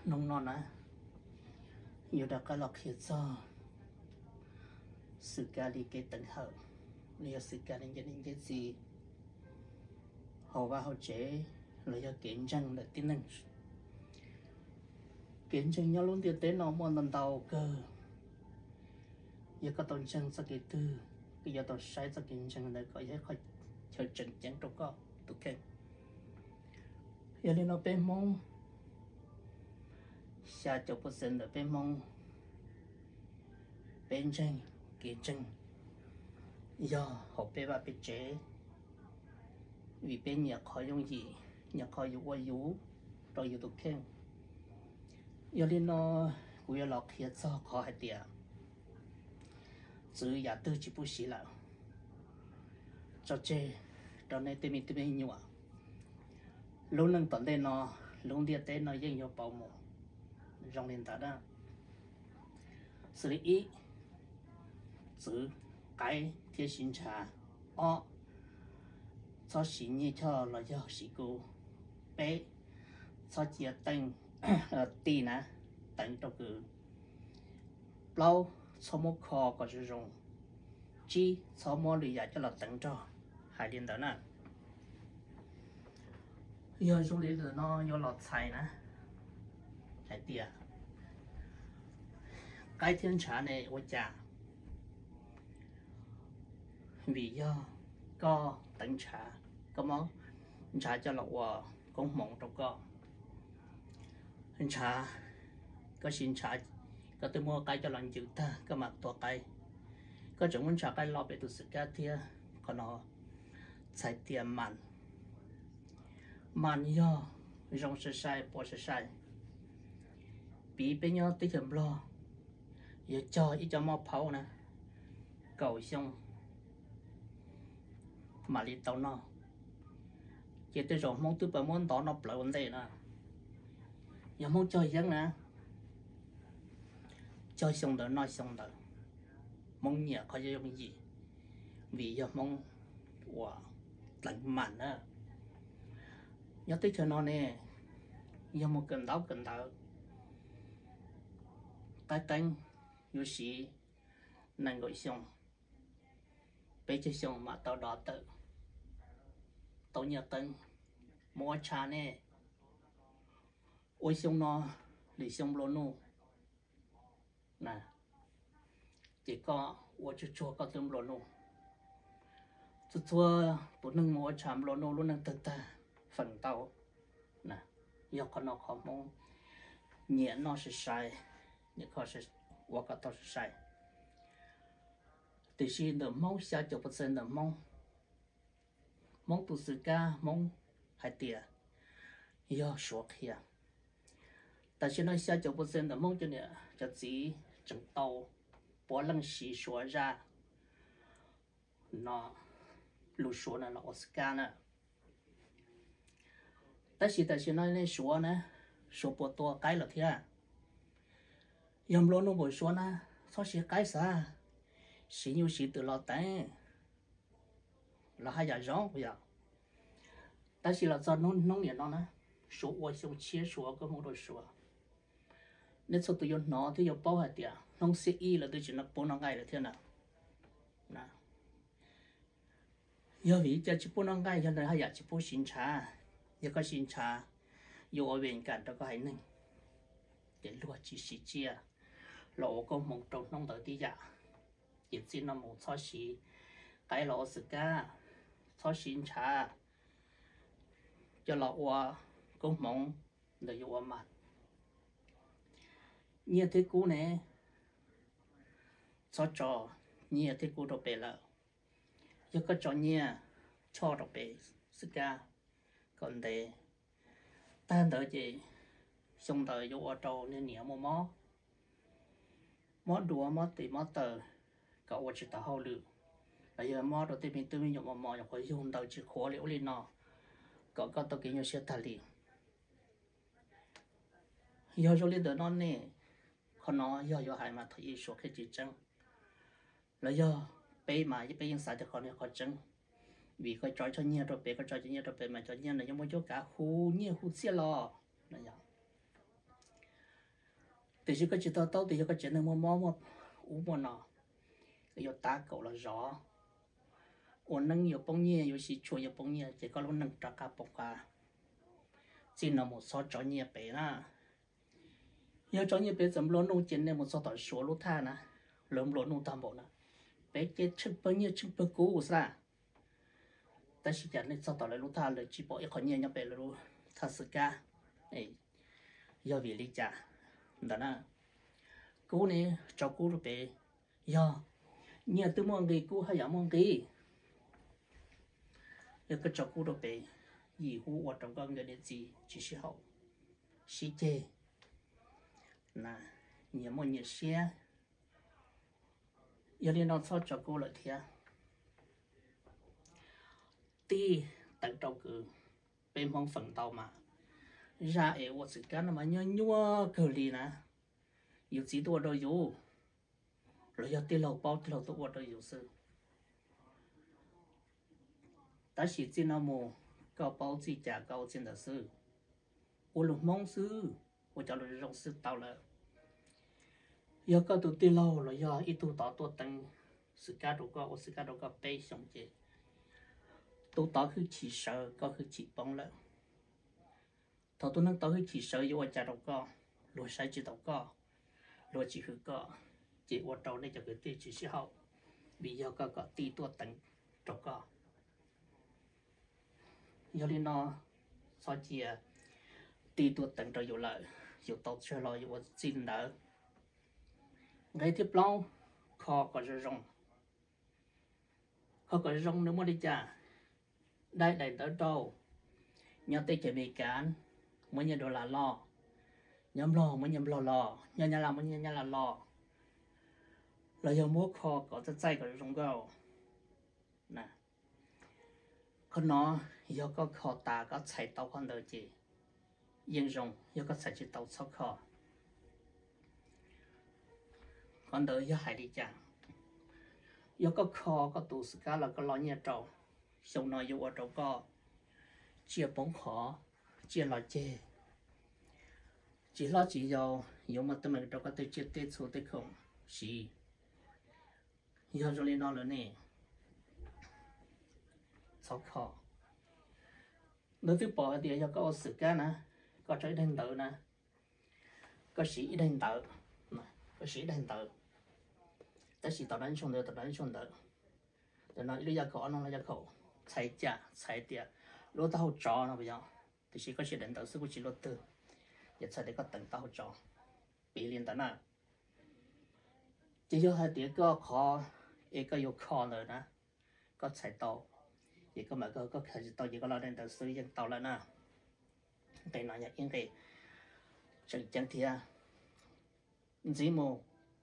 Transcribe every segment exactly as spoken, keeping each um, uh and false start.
nông non á nhiều đặc cái lọc hiện cho sự ca đi cái tận hậu nhiều sự ca đến những cái gì hậu và hậu chế là do kiến tranh là tin năng kiến tranh nhau luôn tiền tế nó muốn lần đầu cơ giờ có tôn chân sa cái tư bây giờ tôi sai sa kiến tranh này có thể khỏi chờ chân chẳng đâu có tụi khen giờ nên nó bên mong xa cho bớt sinh ở bên mong bên tranh kiến tranh giờ học bé ba bé chế vì bên nhà khỏi dùng gì nhà khỏi dùng qua dũ rồi dùng tụi khen giờ nên nó cũng là lọc hiện cho khó hay tiệt chứ nhà tư chỉ bút xí là cho chơi đó này tụi mình tụi mình nhiều à lúc nâng tận đây nó lúc đi tới nó dân nhiều bảo mộ trong nền tảng đó xử lý ý chứ cái thiết sinh trà o cho xí như cho là do xí cô bé cho chia tăng tì nè tăng cho cứ lâu cho một kho có sử dụng chi cho một lý giải cho là tăng cho hai điện đó nè giờ dùng lý do nó有老菜呢还对啊cái thiên trà này我讲vì do có tận trà có món trà cho lộc hòa cũng mộng trong có trà có xin trà có tôi mua cái cho lần chữ ta có mặt to cái có chúng muốn trà cái lọ về từ sự cá thia còn nó xài tiền mặn mặn do rong sơ sai bỏ sơ sai bị bên nhau tích hợp lo giờ cho ít cho mau phao nè cầu xong mà đi tàu nó chỉ tới rồi mong tôi bảo mong đó nó lại vấn đề nè giờ mong chơi dân nè chơi xong đó nói xong đó mong nhẹ có dùng gì vì giờ mong wow lạnh mặn á nhớ tới cho nó nè giờ một cần đau cần đau tay tay有时能够上，别就上嘛到到到，到日灯，摸茶呢，我上那里上罗努，那，这个我就做个这么罗努，就做不能摸茶罗努，罗能得得奋斗，那，要看那看梦，年那是晒，你看是。我个都是晒，但是的猫下就不是的猫，猫都是个猫还对，要说起啊，但是那下就不是的猫就呢，就只整刀，不能洗说ra，那路说呢，那我是干呢，但是但是那那说呢，说不多改了天。yếm lúa nó bồi xuống na, sao xí cái sao, xí nhiều xí từ lò tén, là hai giờ rong bây giờ,但是là do nông nông nghiệp nó na, số我用切số có một đôi số, nếu số tự用nó thì dùng bao hạt tiền, nông sĩ y là tự chỉ nó bốn năm ngày là thế nào, nè, giờ vì giờ chỉ bốn năm ngày cho nên hai giờ chỉ bốn xin trả, giờ có xin trả, yêu ở bên cạnh đó có hai nâng, để lúa chỉ xí chia lỗ có một trâu nông tới tí dạ chỉ xin nó một số xí cái lỗ sự ca số xin trả cho lỗ qua cũng mong để yêu mặt nhiều thế cũ này số trò nhiều thế cũ đồ bể là giờ có trò nhiều cho đồ bể sự ca còn để tan đỡ gì xong đời yêu trâu nên nhiều mò mò mò đùa mò tỉ mò tờ cậu chỉ tao hậu lử bây giờ mò đầu tiên mình tự mình dùng mò mò phải dùng đầu chỉ khó liễu lên nó cậu có tao kinh nghiệm sẽ thà liền giờ cho lên đỡ non nè còn nó giờ giờ hai mà thấy số cái chỉ trăng là giờ bây mà với bây giờ sao cho con này khó trăng vì coi trói cho nhiều rồi bây coi trói cho nhiều rồi bây mà cho nhiều là giống như chỗ cả khu nhiều khu xe lò là vậy từ khi có chỉ tao tao từ khi có chỉ nên mua mua mua uống mua nọ cái ta cậu là rõ ổn năng nhiều bông nhẹ nhiều xí chua nhiều bông nhẹ chỉ có lúc năng trả cả bông cả chỉ là một số chó nhẹ bé na giờ chó nhẹ bé dám luôn nông trên này một số tỏi số lúc tha na lớn luôn nông tam bộ na bé chết chừng bao nhiêu chừng bao cũ sao ta chỉ nhận nên sau đó lại lúc tha lại chỉ bỏ ít nhẹ nhẹ bé là lúc tha sự ca ấy giờ vì lý trả đó na cũ này cho cũ rồi bé giờ nhà tôi mong cái cũ hay là mong cái giờ cái cho cũ rồi bé gì hú ở trong con người đến gì chỉ sẽ hậu xí chê là nhiều mong nhiều xe giờ liên nó sao cho cũ lại thế ti tận trong cứ bên phong phần tàu mà ra ở我自己嘛nhớ nhớ cái gì nè有几多都有rồi giờ tiền lâu bao tiền lâu tôi都有事但是真的么高包自家高真的是我录梦是我叫你认识到了要搞到tiền lâu rồi giờ ít tu đó tôi tăng sự cá đồ có sự cá đồ có bay xong chứ tôi đóคือchỉ sợ cóคือchỉ bóng了thầu tôi năng đóคือchỉ sợ yêu cha đồ có rồi sai chỉ đồ có rồi chỉ hư có chỉ ở trong đây cho cái tiền chỉ sẽ hậu vì giờ có có tỷ tuổi tận trong có giờ đi nó sao chỉ tỷ tuổi tận rồi nhiều lợi nhiều tốt cho lo nhiều xin đỡ ngay tiếp lâu khó có rồi rong khó có rong nữa mà đi cha đây đây tới đâu nhớ tới chuyện bị cản mới nhớ đồ là lo nhắm lo mới nhắm lo lo nhớ nhớ làm mới nhớ nhớ là lo là giờ mua kho có rất dày có rong gạo nè con nó giờ có kho ta có chạy tàu con đời gì yên rong giờ có chạy chỉ tàu sau kho con đời giờ hay đi chăng giờ có kho có tủ sữa cá là có lo nhẹ trâu xong nói giờ ở trâu có chia bóng khó chia là chê chỉ lo chỉ giàu nhiều mà tụi mình đâu có thể chia tết số tết không xí giờ rồi lên nó nữa nè sao khó nếu thứ bỏ thì giờ có sự cá nè có trái đen tự nè có sĩ đen tự có sĩ đen tự ta sĩ tao đánh xuống được tao đánh xuống được để nó đi ra khổ nó ra khổ chạy trả chạy tiền lúc tao cho nó bây giờ thì chỉ có sĩ đen tự sư của chỉ lúc tư giờ chạy để có tận tao cho bị liên tận à chỉ cho hai tiếng có khó ấy có yêu khó nữa nè có chạy tàu thì có mà có có chạy tàu chỉ có lo đến tàu sử dụng tàu là nè cái nói nhạc những cái chẳng chẳng thì à chỉ một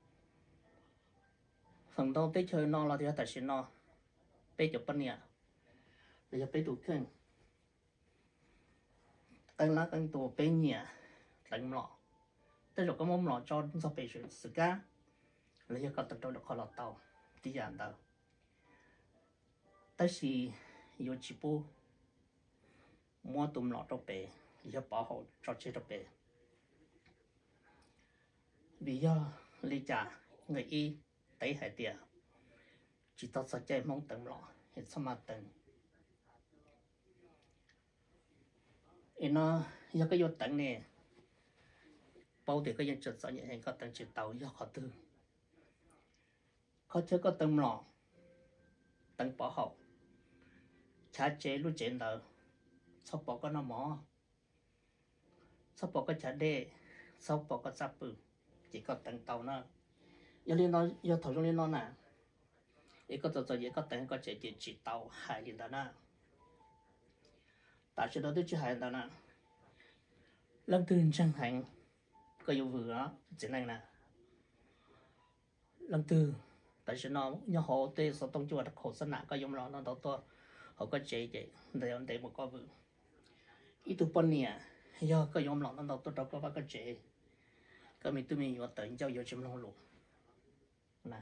phần đầu tới chơi nó là thì tại sao nó bây giờ bên nhà bây giờ bây đủ cân cân lá cân tổ bên nhà đánh lọ tới rồi có món lọ cho nó bị sự sự cá lấy giờ có tập trung được khó lọt tàu đi dàn tàu tới khi yêu chỉ bu mua tôm lọ cho bé giờ bảo hộ cho chế cho bé vì giờ lý trả người y tới hải địa chỉ tao sẽ chơi mong tầm lọ hết sao mà tầm nó giờ cái vô tận này bao thì cái dân trực sợ nhẹ hình có tầng chỉ tàu do họ tư có chưa có tầng lọ tầng bảo hộ cha chế lúc chế nợ sau bỏ có nó mỏ sau bỏ có cha đê sau bỏ có sắp bự chỉ có tầng tàu nữa giờ liên nó giờ thầu trong liên nó nè ấy có tàu gì có tầng có chế chỉ chỉ tàu hải liên đó nè tại sao đó tôi chỉ hải đó nè lần thứ chân hành có yêu vừa chỉ này nè lần thứ tại sao nó nhớ họ tê số tông chùa đặc khổ sân nặng có dùng nó nó đâu to họ có chế chế để ông để một con vừa ít tu bận nè giờ có dùng nó nó đâu to đâu có cái chế cái mình tụi mình vào tận cho vô chim long lục nè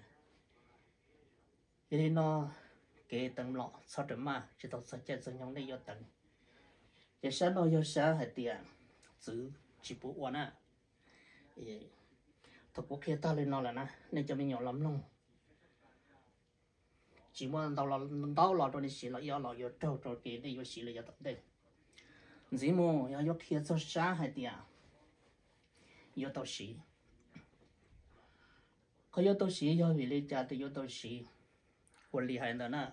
thì nó cái tầng lọ sau đó mà chỉ tao sẽ chơi sang nhóm này vô tầng giờ sáng nó vô sáng hay tiền giữ chỉ bộ quan à thật có kia ta lên nó là nè nên cho mình nhỏ lắm luôn chỉ muốn đào là đào là rồi xí là yếu là yếu trâu trâu kia đi yếu xí là yếu tập đây dĩ mô yếu yếu kia cho xa hay tiệt yếu tàu xí có yếu tàu xí yếu vì lý cha thì yếu tàu xí quản lý hay đó nè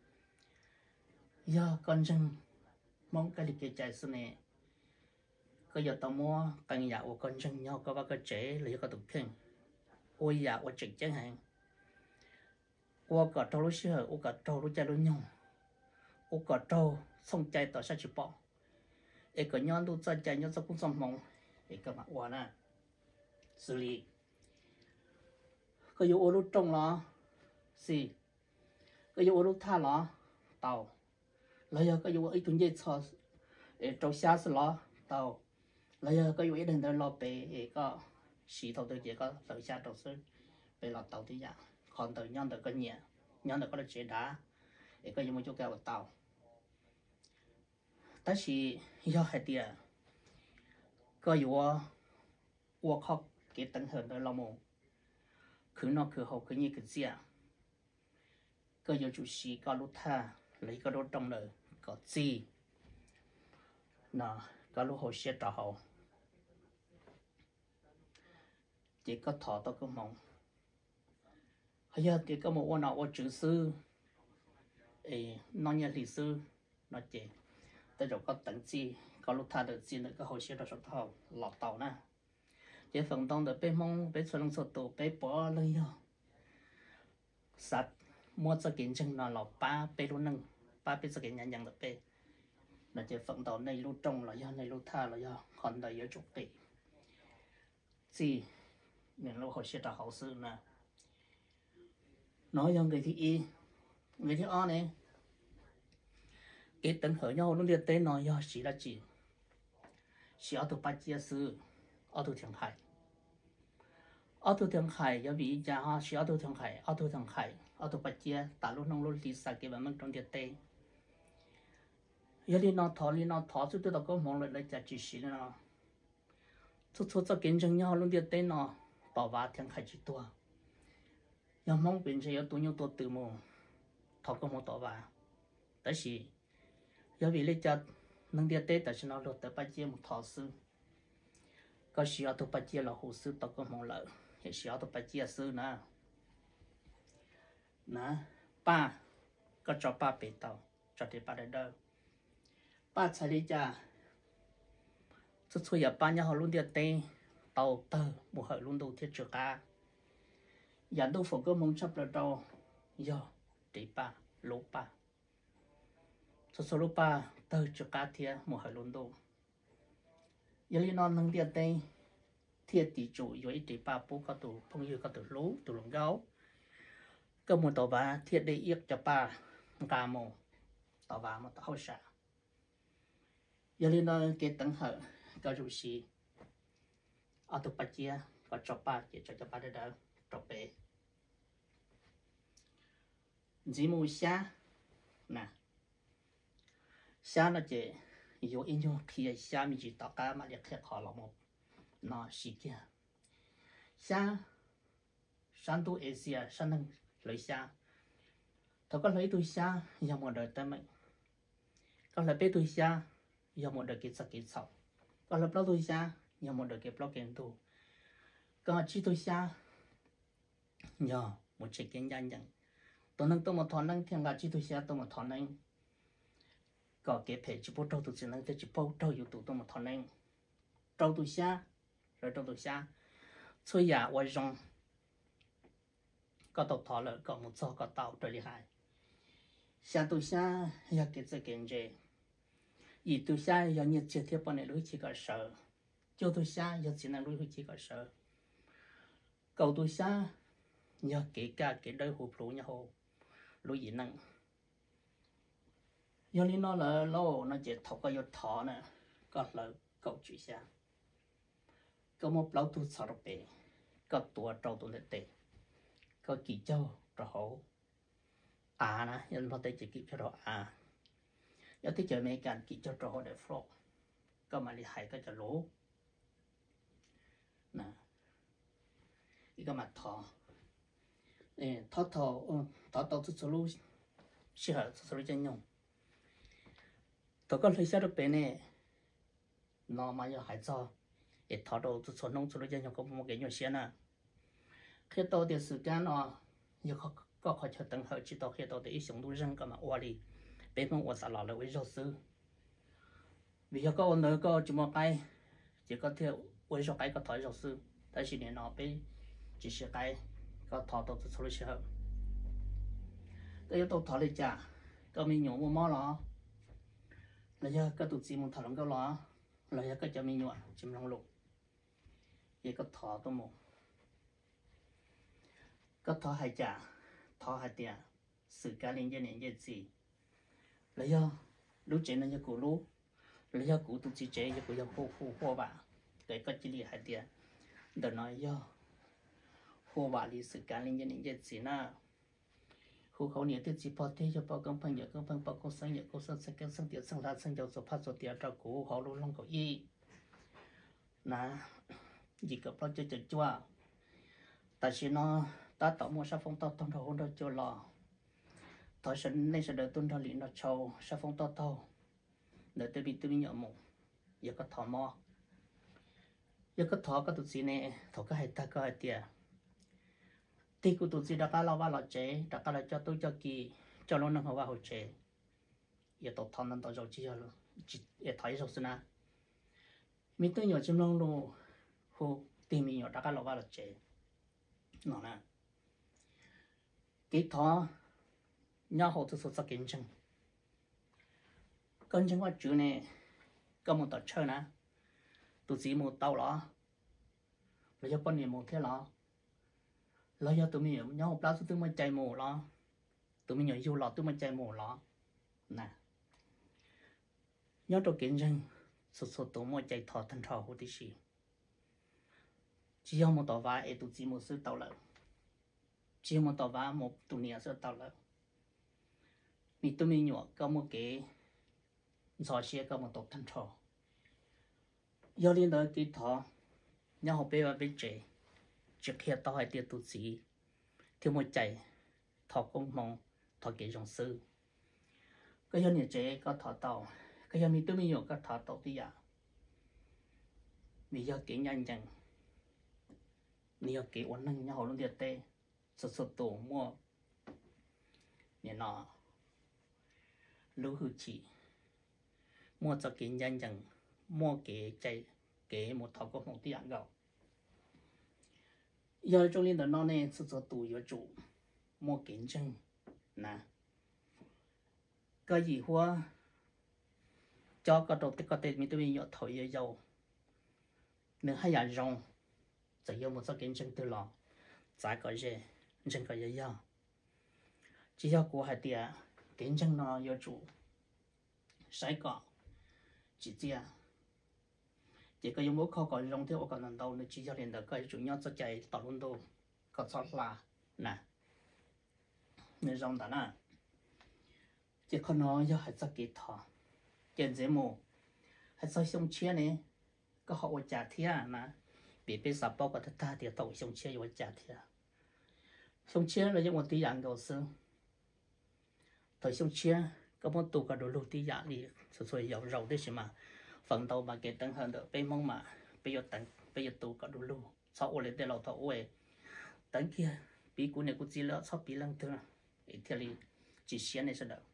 yếu con chân mong cái lịch cái chạy xuống này có yếu tàu mua càng nhà của con chân nhau có ba cái chế là yếu cái tục khen ôi nhà của trực chẳng hạn ôi cả trâu lúc xưa ôi cả trâu lúc chạy lúc nhung ôi cả trâu xong chạy tao sẽ chịu bỏ ấy cái nhon lúc chạy chạy nhon sao cũng xong mong ấy cái mặt quả nè xử lý cái yếu lúc trông nó gì cái yếu lúc tha nó tàu lấy cái yếu ấy tụi nhảy cho ấy trâu xa xí nó tàu lấy cái yếu ấy đừng để lo bể ấy có xí thầu tôi chỉ có lấy xa trâu xí bể lọt tàu thì dạng còn từ nhon từ cái nhẹ nhon từ có được chế đá ấy cái yếu một chỗ kẹo tàu ta chỉ do hai tiệt cái yếu work học cái tầng hơn đó là một cứ nó cứ học cái như cái gì à cái yếu chủ sĩ có lúc tha lấy cái đồ trong đời có gì nè cái lúc hồi sẽ trả hậu chỉ có thọ tao có mong hay giờ thì có một ông nào ông chữ sư ấy nói như lịch sư nói chị tới rồi có tận gì có lúc tha được gì nữa cái hồi sẽ trả hậu lọt tàu nè chỉ phần đông được bé mong bé xuân sốt tổ bé bỏ lấy rồi sạch mua cho kiến chân nó là ba bé luôn nâng ba bé cho kiến nhận nhận được bé là chỉ phần đông này lúc trồng là do này lúc tha là do còn đây ở chục tỷ gì mình lúc hồi sẽ trả hậu sự nè nói cho người thì người thì o này cái tấn hở nhau nó liệt tên nói do chỉ là chỉ chỉ ở tụ ba chia sư ở tụ thượng hải ở tụ thượng hải do vì cha họ chỉ ở tụ thượng hải ở tụ thượng hải ở tụ ba chia tại lúc nông lúc đi xa cái bản mình trong liệt tên giờ đi nó thọ đi nó thọ chút tôi đâu có mong lại lấy trả chỉ xí nó chút chút cho kiến chứng nhau luôn liệt tên nó bảo vả thượng hải chỉ tua giờ mong bên trên tôi nhiều tôi tự mong thọ có một tỏ vả tại vì giờ vì lấy trả nông liệt tên tại sao nó lột tới ba chia một thọ sư có sĩ ở tụ ba chia là hồ sư tao có mong lợi hiện sĩ ở tụ ba chia sư nè nè ba có cho ba bể tàu cho thì ba để đâu ba chạy đi cha chút chút giờ ba nhà họ luôn điệt tê tàu tờ một hệ luôn đầu thiết chưa cả giờ đâu phải có mong chấp là đâu giờ để ba lỗ ba chút chút lỗ ba tờ chưa cả thiệt một hệ luôn đầu giờ đi non nâng điệt tê thiệt tỷ chủ rồi để ba bố có tụ phong yêu có tụ lỗ tụ lồng gáo có một tàu ba thiệt để yết cho ba cà mồ tàu ba mà tàu xả giờ lên đó cái tầng hở có chủ sĩ ở tụ ba chia có cho ba chỉ cho cho ba để đâu cho bé chỉ mua xa nè xa là chỉ yếu in nhau khi xa mình chỉ tạo cả mà liệt khó là một nó xí kia xa sang tu Asia sang năng lấy xa thôi có lấy tôi xa giờ một đời ta mệnh có lấy bé tôi xa giờ một đời kiến sắc kiến sầu có lấy bao tôi xa giờ một đời kiến bao kiến tu có chỉ tôi xa giờ một chiếc kiến nhanh nhanh tôi năng tôi một thằng năng thiên là chỉ tôi xa tôi một thằng năng có cái phải chỉ bao trâu tôi chỉ năng tôi chỉ bao trâu yêu tôi tôi một thằng năng trâu tôi xa rồi trâu tôi xa chơi nhà ngoài rong có tàu thọ lợi có một số có tàu trời đi hải xa tôi xa giờ cái gì cái gì ý tôi xa giờ nhiệt chiết thiết bọn này lối chỉ có sợ cho tôi xa giờ chỉ là lối chỉ có sợ cầu tôi xa giờ kể cả cái đời hụp lũ nhà hồ lối gì năng giờ lý nó là lâu nó chỉ thọ có giờ thọ nè có là cầu chữ xa có một lâu tôi sợ được bể có tua trâu tôi lên tệ có kỳ châu rồi hổ à nè nhân nó tới chỉ kịp cho rồi à giờ tới chờ mấy cái kỳ châu rồi để flop có mà đi hay có cho lỗ nè 一个嘛头，诶，头头，嗯，头头做做路，适合做做路真用。头个lấy sao được bé này, nó mà giờ hải cho, để thọ đầu做做弄做路真用，có một cái nhỏ xíu nè. Khi tao thì sự gian nó, giờ có có khó cho tầng hậu chỉ tao khi tao thì ít sống đủ răng cái mà qua đi, bé không qua sao là với giáo sư. Vì giờ có nơi có chỉ một cái, chỉ có theo với số cái có thỏi giáo sư, tại vì nó bé chỉ là cái có thọ đầu做路时候，cái yếu tố thọ lấy trả, có mình nhổ một mỏ lo. Là giờ các tụi chị muốn thảo luận cái đó là giờ các cháu mình nhọ chìm lòng lục vậy có thọ tôi một có thọ hai trả thọ hai tiền sự cá liên dân này gì là giờ lúc chế nó giờ cụ lúc là giờ cụ tụi chị chế giờ cụ giờ hô hô hô bà cái có chỉ là hai tiền để nói giờ hô bà đi sự cá liên dân này gì na khu khẩu nhiều tiêu chí bảo thế cho bảo công phân nhớ công phân bảo công sáng nhớ công sáng sáng kiến sáng tiệt sáng là sáng giàu số phát số tiệt cho cụ họ luôn long cầu y nè gì cấp lo cho chật chua tại vì nó ta tạo một sản phẩm tao tao đầu hôm đó cho lò tại sao nên sẽ đợi tuần thọ lì nó trâu sản phẩm tao tao đợi tới bị tôi bị nhớ một giờ có thọ mò giờ có thọ có tụi gì nè thọ có hay ta có hay tiệt thì cụ tụi chị đã cá lao vào lò chế, đã cá là cho tôi cho kỳ, cho nó nâng vào hồ chế, giờ tụt thằng nó tụt rồi chỉ rồi, chỉ để thấy rồi xin à, mình tôi nhỏ chim long luôn, hồ tìm mình nhỏ đã cá lao vào lò chế, nó nè, cái thọ, nhà hồ tôi số sắc kiến chứng, kiến chứng qua chữ này, có một tờ chơi nè, tụi chị một tàu đó, rồi cho con này một thế đó. Là giờ tụi mình nhau học lá tụi mình chạy mồ lo, tụi mình nhớ yêu lọ tụi mình chạy mồ lo, nè, nhớ đồ kiến rằng, số số tụi mình chạy thọ thân thọ hữu tí gì, chỉ có một tàu vải để tụi chị một sự tàu lợn, chỉ có một tàu vải một tụi mình sự tàu lợn, vì tụi mình nhớ có một cái, gió xe có một tàu thân thọ, giờ lên đó cái thọ, nhau học bé và bé trẻ. Trước khi tao hay tiệt tụt gì thì một chạy thọ công mong thọ kế dòng sư cái dân nhà chế có thọ tàu cái dân mình tôi mình hiểu có thọ tàu tí à mình giờ kế nhanh nhanh mình giờ kế ổn năng nhau luôn tiệt tê sốt sốt tổ mua nhà nọ lúa hư chỉ mua cho kế nhanh nhanh mua kế chạy kế một thọ công mong tí à gạo giờ trong liên đoàn nó này sự sự tụ yếu chủ mua kiến chứng nè cái gì hoa cho cái đầu tiên cái tên mình tôi bị nhọ thổi yếu dầu nếu hay là rong chỉ có một số kiến chứng từ lò giá cái gì chân cái gì ya chỉ có của hai tia kiến chứng nó yếu chủ sai cả chỉ tia chỉ có dùng bút khó còn dùng theo còn lần đầu nữa chỉ cho nên là cái chủ nhau cho chạy tạo luôn đâu có sót là nè nên dùng đó nè chỉ có nói cho hai cái thọ kiện dễ mù hai sao xong chia này có họ trả thiệt nè bị bị sập bao cái ta thì tàu xong chia rồi trả thiệt xong chia là những một tí dạng đầu sư thời xong chia có một tụ cả đồ lụt tí dạng đi rồi rồi giàu giàu đấy chứ mà phần đầu mà cái tăng hơn được bên mong mà bây giờ tăng bây giờ tụ cả đủ luôn sau lên để lâu thọ ơi tăng kia bị cú này cú gì lỡ sau bị lăng thương thì thì chỉ xé này sẽ được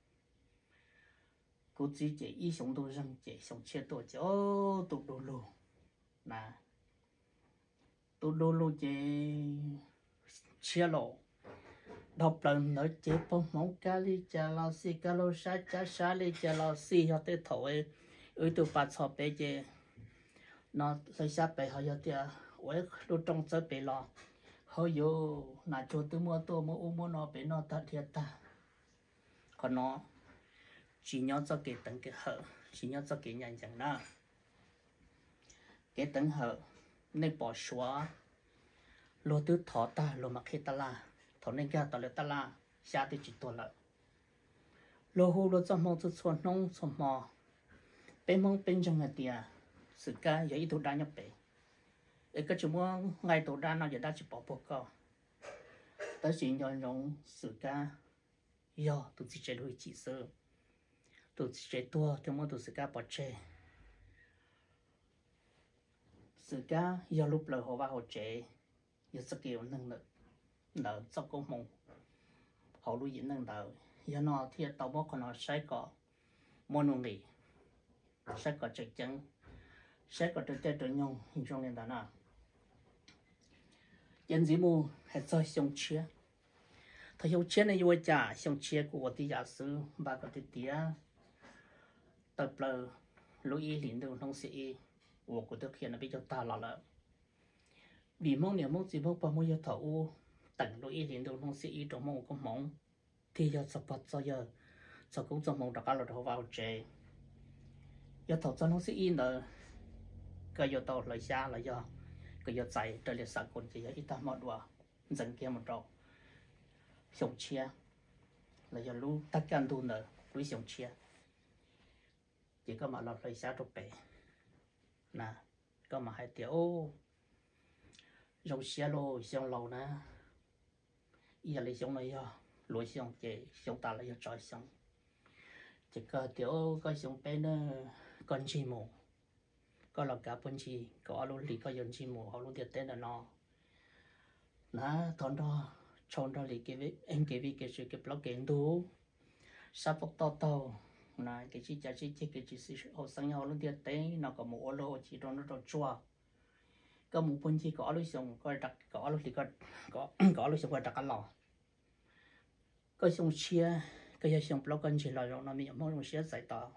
cú gì chỉ ý sống đồ răng chỉ sống chia tổ cho tụ đồ luôn nè tụ đồ luôn chỉ chia lộ đọc lần nói chỉ phong mong cá li chả lao xì cá lô sa chả sa li chả lao xì họ tới thổi ơi tụ bắt họ bé chứ nó lấy sát bé họ giờ thì ơi lúc trong giờ bé lo họ vô nãy chỗ tôi mua tôi mua uống mua nó bé nó thật thiệt ta còn nó chỉ nhớ cho cái tầng cái hở chỉ nhớ cho cái nhà chẳng na cái tầng hở nên bỏ xóa lô tứ thọ ta lô mặc hết ta la thọ nên kia ta lệ ta la xa thì chỉ tuần lợi lô hồ lô cho mong cho xuân nông xuân mò bên mong bên trong nhà tiệt sự ca vậy tôi đã nhập bé ấy cái chúng mua ngày tổ đa nó giờ đã chỉ bỏ bỏ co tới chỉ nhon nhon sự ca yo tụi chỉ chơi đôi chỉ sơ tụi chỉ chơi tua chúng mua tụi sự ca bỏ chơi sự ca yo lúc lời họ vào họ chơi yo skill năng lực nợ cho công mong họ lui diễn năng nợ yo nó thì tao bóc còn nó sai có môn nghỉ sai có chơi chân sai có chơi chơi nhung trong này đó nào dân gì mu hay cho xong chia thời xong chia này vô trả xong chia của tí giả sử bà có tí tía tập lờ lối ý liền đâu không sẽ của của thực hiện là bây giờ ta là là vì mong niệm mong gì mong bao nhiêu giờ thấu tận lối ý liền đâu không sẽ ý trong mong của mong thì giờ sắp bắt giờ giờ sau cũng trong mong đã cả là đầu vào chế giờ thấu cho nó sẽ ý nữa cái giờ tàu lại xa là do cái giờ chạy trở lại sáng còn chỉ ít ta mọi đồ dần kia một trâu sống chia là giờ lú tất cả đồ nữa lú sống chia chỉ có mà lọt lại xa trục bể nè có mà hai tiểu rau xia lô xong lâu nè giờ lấy xong này giờ lúa xong chỉ xong ta lại giờ trời xong chỉ có tiểu có xong bé nữa con chi mù có là cả bên chi có luôn lì có dân chi mù họ luôn tiệt tên là nó nè thằng đó chọn đó lì cái vị em cái vị cái sự cái blog kiến đủ sắp bóc to to nè cái chi giá trị cái chi sự họ sang nhau luôn tiệt tên nó có một lô chỉ trong nó trong chua có một bên chi có luôn xong có đặt có luôn thì có có có luôn xong có đặt cái lò có xong chia cái xong blog con chỉ là rồi nó mình muốn chia giải tỏa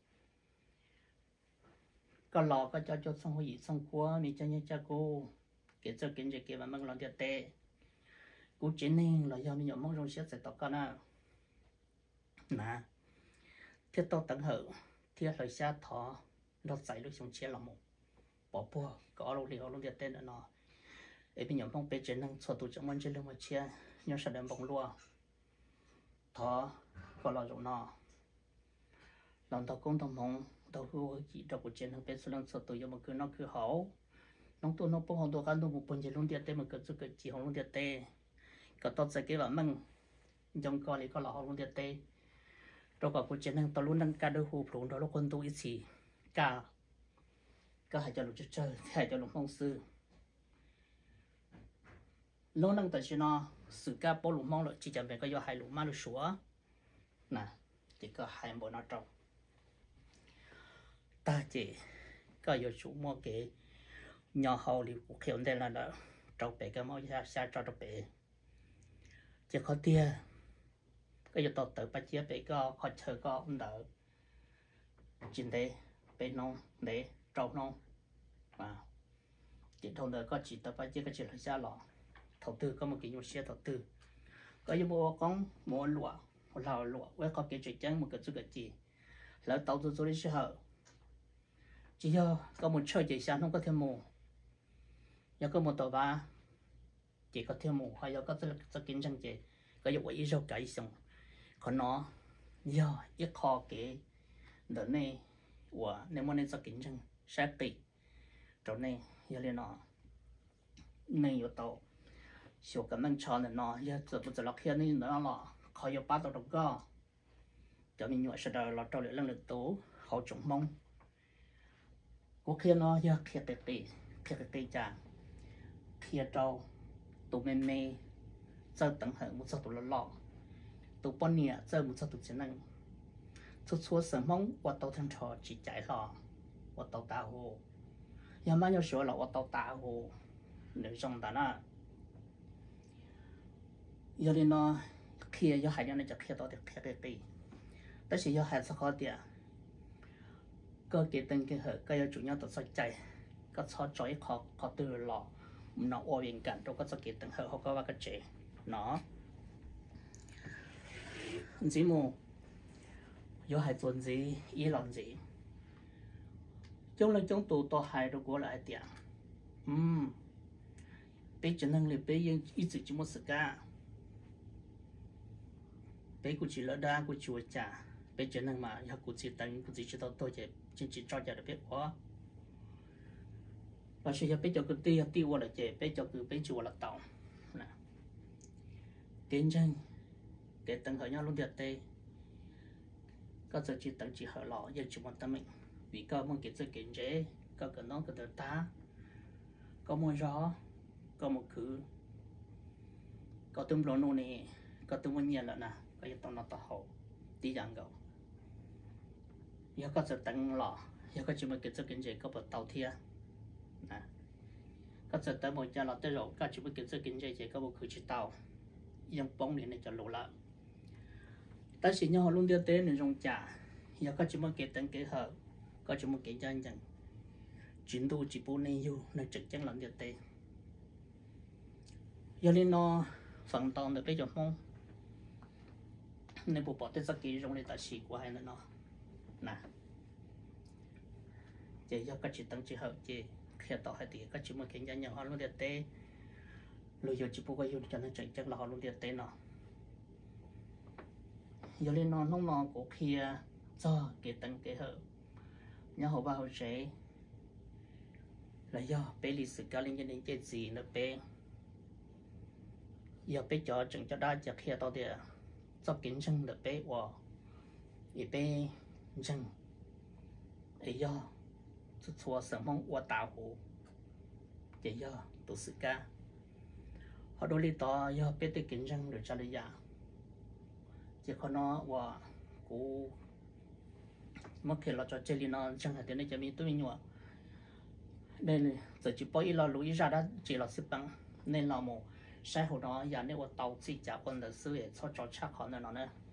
có lò có cho cho xong hội xong qua mình cho nhau cha cô cái cho cái gì cái mà mang lòng thiệt tệ cú chiến nên là do mình nhận mong rong xét sẽ tao con à nè thiết tao tận hở thiết lời xa thọ nó xảy lúc xong chia là một bỏ bùa có lâu thì họ luôn thiệt tệ nữa nó để mình nhận mong bé chiến năng cho tụi chúng mình chơi luôn mà chia nhau sẽ đem bóng lúa thọ có lò giống nó lòng tao cũng tao mong tao cứ chỉ cho cuộc chiến hơn bên số lượng số tuổi mà cứ nó cứ hậu nông tôi nó bông hồng tôi ăn tôi một phần chỉ luôn tiệt tê mà cứ cứ cứ chỉ hồng luôn tiệt tê có tao sẽ cái bản măng trong coi lại có là hồng luôn tiệt tê rồi có cuộc chiến hơn tao luôn đang cả đôi hụp luôn đó lúc con tôi chỉ cả cả hai cho lục chơi chơi hai cho lục phong sư lúc năng tại chỉ nó sự cả bao lục mong lại chỉ chẳng phải có do hai lục ma lục sủa nè chỉ có hai bộ nó trong ta chỉ có yêu chủ mua cái nhỏ hậu thì cũng khiếu đây là là trâu bể cái máu ra xa cho trâu bể chỉ có tia cái yêu tọt tới bắt chia bể có họ chờ có ông đỡ chính thế bể nông để trâu nông và chỉ thông đời có chỉ tới bắt chia cái chuyện là xa lọ đầu tư có một cái nhiều xe đầu tư có yêu mua con mua lụa lò lụa với có cái chuyện trắng một cái chút cái gì lỡ tàu tôi tôi đi xe hở chỉ do có một chơi chỉ sáng không có thêm mù, giờ có một tàu ba chỉ có thêm mù hay do có rất rất kinh doanh chỉ có dụng ý rau cải xong, còn nó do ít kho cái đợt này của nếu mà nên rất kinh doanh sát tỷ, chỗ này giờ lên nó này có tàu số cái năng chọn là nó giờ giờ bây giờ nó kia này nó là khó yêu bắt được cơ, cho mình nhớ sẽ đợi là trâu lưỡi lần lượt tố họ trồng mông có khi nó giờ khi tệ tệ khi tệ tệ chàng khi trâu tụ mê mê giờ tận hưởng một số tụ lọ lọ tụ bọn nhẹ giờ một số tụ chiến năng chút số sớm mong qua tàu thằng trò chỉ chạy lọ qua tàu tàu hồ giờ mà nhiều số là qua tàu tàu hồ nếu trong đó na giờ đi nó khi giờ hai này chắc khi tàu thì khi tệ tệ đó chỉ giờ hai sao khó tiệt có cái tên cái hệ cái chủ nhân tổ chức chạy có cho choi khó khó từ lọ nó ô yên cảnh đâu có cho cái tên hệ họ có vào cái chế nó gì mù có hai tuần gì ý làm gì trong lần trong tụ to hai đâu có lại tiền um bây giờ năng lực bây giờ ít chỉ một sự cả bây cũng chỉ là đa của chùa trả bây giờ năng mà giờ cũng chỉ tăng cũng chỉ cho tôi tôi chỉ chỉ chỉ cho giờ được biết quá và sẽ cho bé cho cái tiêu tiêu là chế bé cho cái bé chùa là tàu nè kiến chân cái tầng hơi nhau luôn đẹp tê có giờ chỉ tầng chỉ hở lọ giờ chỉ một tấm mình vì có một cái sự kiến chế có cái nó cái ta có một gió có một khứ có tôm lúa nô này có tôm nhiều lợn nè có những tôm nó to hậu tí dạng gạo giờ có sự tầng lọ giờ có chỉ một cái sự kiến chế có một tàu thia nè có sự tới một giờ lọ tới rồi có chỉ một cái sự kiến chế chỉ có một khứ chỉ tàu yang bóng này cho lỗ lợn ta chỉ nhau luôn tiêu tế nên dùng trả giờ có chỉ một cái tầng kế hở có chỉ một cái chân chân chuyển đồ chỉ bốn này yêu là trực chân làm tiêu tế giờ lên nó phần tòn được bây giờ mong nên bộ bỏ tới sắc kỹ trong này ta chỉ qua hay nữa nó nè giờ giờ có chỉ tầng chỉ hở chỉ khi tao hay thì có chỉ một cái chân nhận họ luôn tiêu tế rồi giờ chỉ bộ cái yêu cho nó trực chân là họ luôn tiêu tế nó giờ lên nó nông nó của kia cho cái tầng cái hở nhà họ bảo chế là do bé lịch sử cá lên cho nên cái gì nó bé giờ bé cho chừng cho đa cho kia tao thì cho kiến chân được bé wow thì bé chân ấy do chút xua sớm mong qua tạo hồ để do tổ sự cá họ đôi li to do bé tới kiến chân được cho lấy giá chỉ có nó và cú mất khi là cho chơi li nó chẳng hạn thế này cho mình tôi nhua nên giờ chỉ bỏ ít là lối ra đó chỉ là xếp bằng nên là một sai hồ đó giờ nếu tàu chỉ trả quân là xưa cho cho chắc họ nữa nó nè